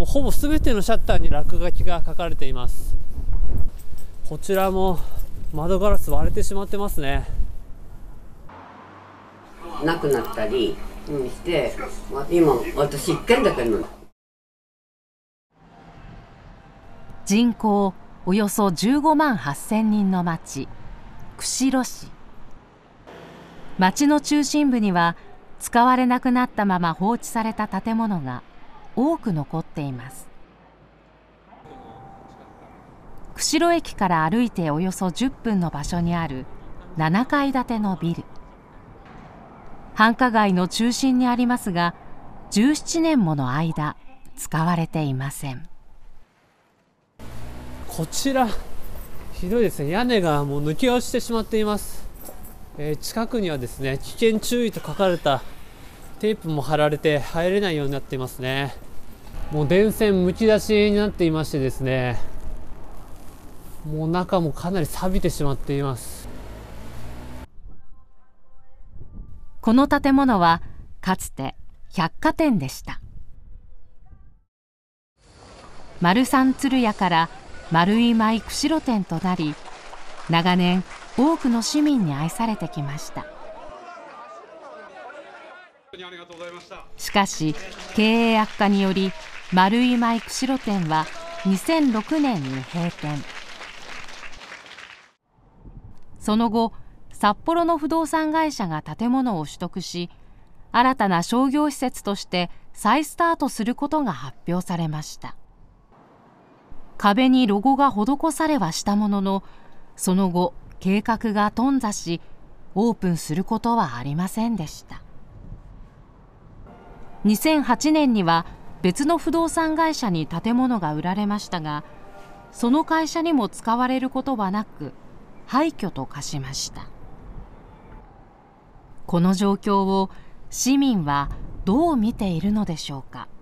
もうほぼ全てのシャッターに落書きが書かれています。こちらも窓ガラス割れてしまってますね。 なくなったりして、今私1軒だけの。 人口およそ15万8000人の町、釧路市。町の中心部には使われなくなったまま放置された建物が多く残っています。釧路駅から歩いておよそ10分の場所にある7階建てのビル。繁華街の中心にありますが、17年もの間使われていません。 こちらひどいですね。屋根がもう抜け落ちてしまっています。近くにはですね、危険注意と書かれたテープも貼られて入れないようになっていますね。もう電線むき出しになっていましてですね、もう中もかなり錆びてしまっています。 この建物はかつて百貨店でした。丸三鶴屋から丸井舞釧路店となり、長年多くの市民に愛されてきました。しかし経営悪化により丸井舞釧路店は2006年に閉店。その後、札幌の不動産会社が建物を取得し、新たな商業施設として再スタートすることが発表されました。壁にロゴが施されはしたものの、その後計画が頓挫し、オープンすることはありませんでした。2008年には別の不動産会社に建物が売られましたが、その会社にも使われることはなく、廃墟と化しました。この状況を市民はどう見ているのでしょうか。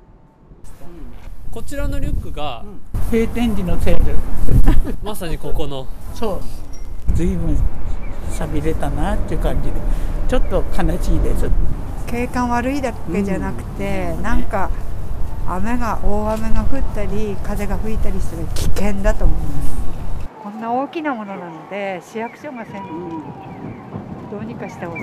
こちらのリュックが、 閉店時のセールまさにここの。 そう、ずいぶん寂れたなっていう感じで、ちょっと悲しいです。 景観悪いだけじゃなくて、なんか大雨が降ったり風が吹いたりする危険だと思います。こんな大きなものなので市役所がどうにかしてほしい。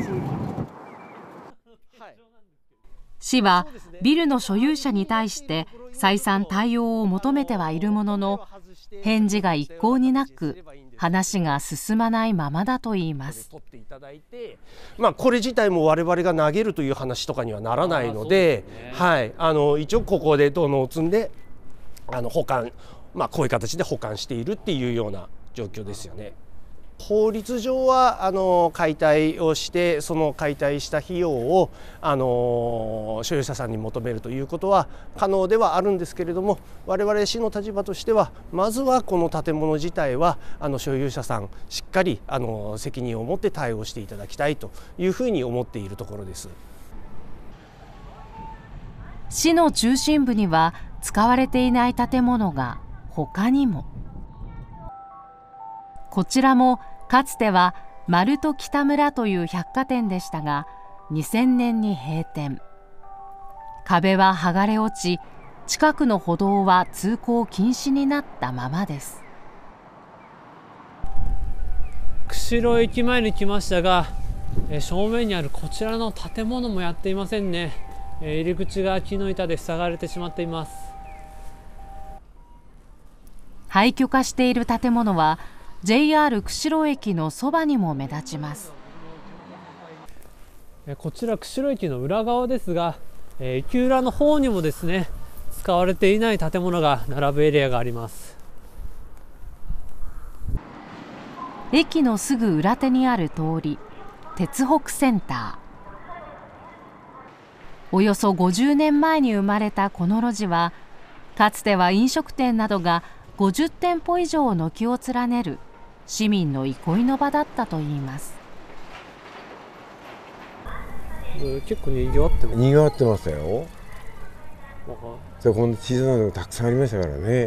市はビルの所有者に対して再三対応を求めてはいるものの、返事が一向になく、話が進まないままだといいます。 これ自体も我々が投げるという話とかにはならないので、一応ここで土のを積んで保管、こういう形で保管しているっていうような状況ですよね。法律上は解体をして、その解体した費用を所有者さんに求めるということは可能ではあるんですけれども、我々市の立場としては、まずはこの建物自体は所有者さんしっかり責任を持って対応していただきたいというふうに思っているところです。 市の中心部には使われていない建物が他にも。こちらもかつては丸と北村という百貨店でしたが、2000年に閉店。壁は剥がれ落ち、近くの歩道は通行禁止になったままです。 釧路駅前に来ましたが、正面にあるこちらの建物もやっていませんね。入り口が木の板で塞がれてしまっています。 廃墟化している建物はJR 釧路駅のそばにも目立ちます。 こちら釧路駅の裏側ですが、駅裏の方にもですね、使われていない建物が並ぶエリアがあります。 駅のすぐ裏手にある通り、鉄北センター。およそ50年前に生まれたこの路地は、かつては飲食店などが50店舗以上軒を連ねる市民の憩いの場だったといいます。 結構にぎわってます。 にぎわってましたよ。こんな小さなのがたくさんありましたからね。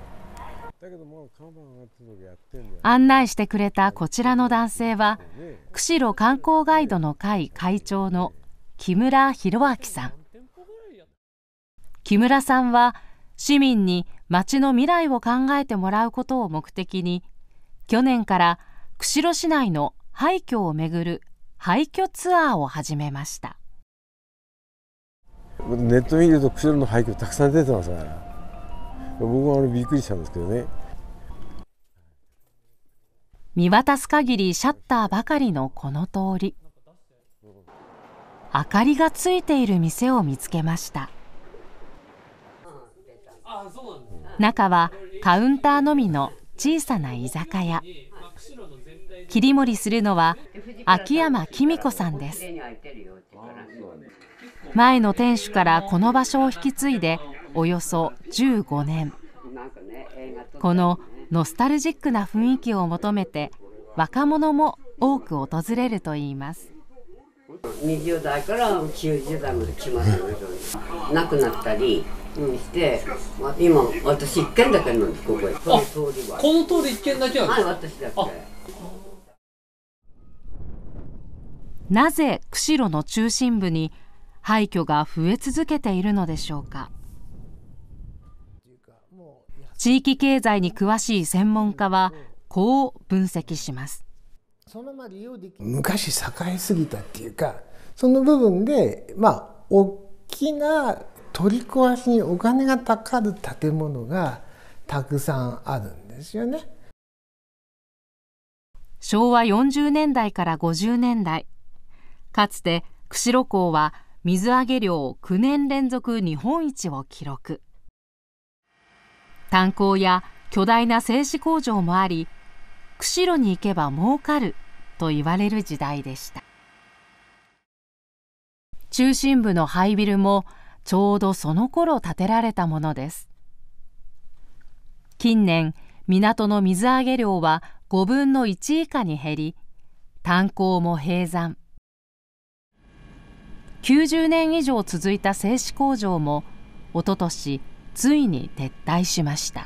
案内してくれたこちらの男性は、釧路観光ガイドの会会長の木村博明さん。木村さんは市民に町の未来を考えてもらうことを目的に、去年から釧路市内の廃墟をめぐる廃墟ツアーを始めました。 ネット見ると釧路の廃墟たくさん出てますから、僕はびっくりしたんですけどね。 見渡す限りシャッターばかりのこの通り、明かりがついている店を見つけました。中はカウンターのみの小さな居酒屋。切り盛りするのは秋山紀美子さんです。前の店主からこの場所を引き継いでおよそ15年。このノスタルジックな雰囲気を求めて若者も多く訪れるといいます。 20代から90代まで来ますよ。亡くなったりして、今私1軒だけなんです。ここへこの通りは。 この通り1軒だけは。 はい、私だけ。 なぜ釧路の中心部に廃墟が増え続けているのでしょうか。地域経済に詳しい専門家はこう分析します。 昔栄えすぎたっていうか、その部分で大きな取り壊しにお金がかかる建物がたくさんあるんですよね。 昭和40年代から50年代、かつて釧路港は水揚げ量9年連続日本一を記録。炭鉱や巨大な製紙工場もあり、釧路に行けば儲かると言われる時代でした。中心部の廃ビルもちょうどその頃建てられたものです。近年、港の水揚げ量は5分の1以下に減り、炭鉱も閉山。90年以上続いた製紙工場もおととしついに撤退しました。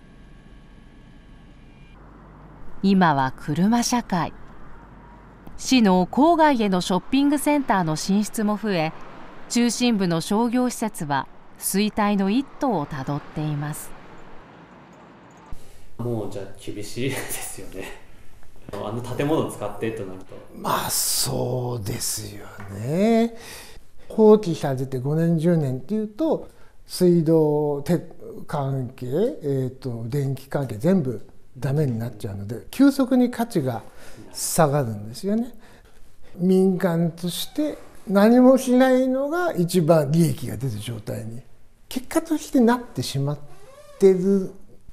今は車社会。市の郊外へのショッピングセンターの進出も増え、中心部の商業施設は衰退の一途をたどっています。 もうじゃあ厳しいですよね。あの建物を使ってとなると。 そうですよね。放棄されて5年10年っていうと、水道関係、電気関係全部ダメになっちゃうので、急速に価値が下がるんですよね。民間として何もしないのが一番利益が出る状態に結果としてなってしまってる。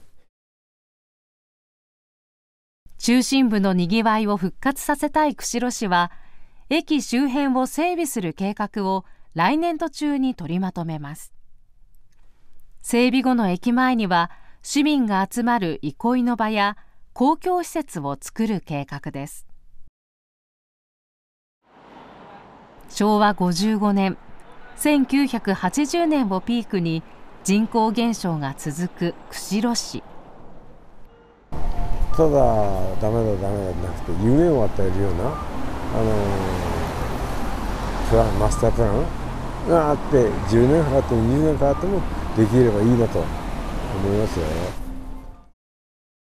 中心部のにぎわいを復活させたい釧路市は、駅周辺を整備する計画を来年度中に取りまとめます。整備後の駅前には市民が集まる憩いの場や公共施設を作る計画です。昭和55年、1980年をピークに人口減少が続く釧路市。 ただダメだじゃなくて、夢を与えるようなマスタープランがあって、10年かかっても20年かかってもできればいいなと思いますよ。